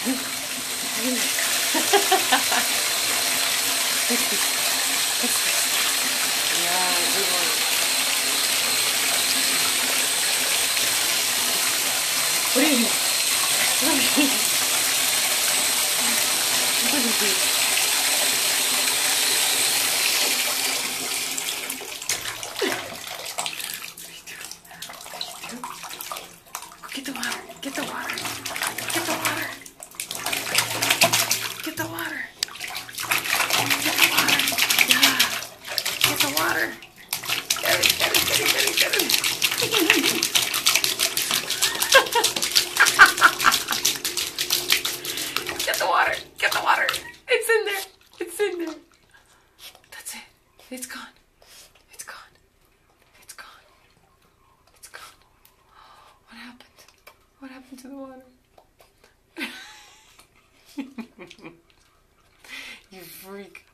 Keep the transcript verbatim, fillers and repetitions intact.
Yeah, good one. What are you doing? What are you doing? What are you doing? Get the water. Get the water. Get the water. Get the water. Get the water. Yeah. Get the water. Get it, get it, get it, get it, get it. Get the water. Get the water. It's in there. It's in there. That's it. It's gone. It's gone. It's gone. It's gone. What happened? What happened to the water? You freak.